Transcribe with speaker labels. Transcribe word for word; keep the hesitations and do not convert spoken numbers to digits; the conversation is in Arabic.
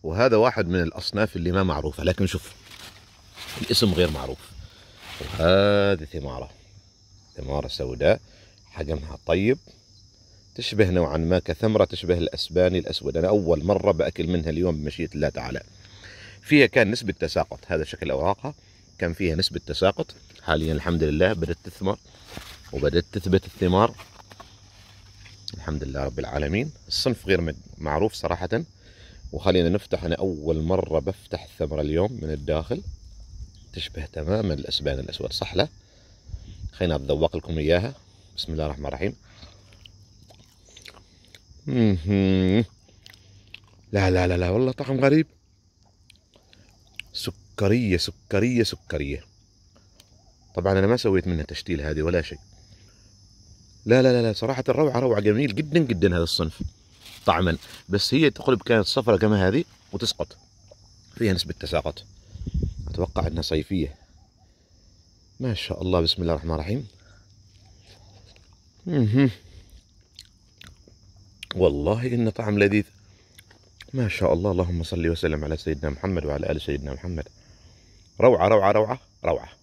Speaker 1: وهذا واحد من الأصناف اللي ما معروفة، لكن شوف الاسم غير معروف. وهذه ثمارة، ثمارة سوداء حجمها طيب، تشبه نوعا ما كثمرة تشبه الأسباني الأسود. أنا أول مرة بأكل منها اليوم بمشيئة الله تعالى. فيها كان نسبة تساقط، هذا شكل أوراقها، كان فيها نسبة تساقط. حاليا الحمد لله بدأت تثمر وبدأت تثبت الثمار، الحمد لله رب العالمين. الصنف غير معروف صراحة. وخلينا نفتح، أنا أول مرة بفتح الثمرة اليوم من الداخل، تشبه تماما الأسبان الأسود، صح لا؟ خلينا أتذوق لكم إياها. بسم الله الرحمن الرحيم. لا لا لا لا والله طعم غريب، سكرية سكرية سكرية. طبعا أنا ما سويت منها تشتيل هذه ولا شيء. لا لا لا لا صراحة روعة روعة، جميل جدا جدا هذا الصنف طعما. بس هي تقلب كانت صفرة كما هذه وتسقط، فيها نسبة تساقط، أتوقع أنها صيفية. ما شاء الله، بسم الله الرحمن الرحيم. مه. والله إن طعم لذيذ ما شاء الله. اللهم صل وسلم على سيدنا محمد وعلى آل سيدنا محمد. روعة روعة روعة روعة.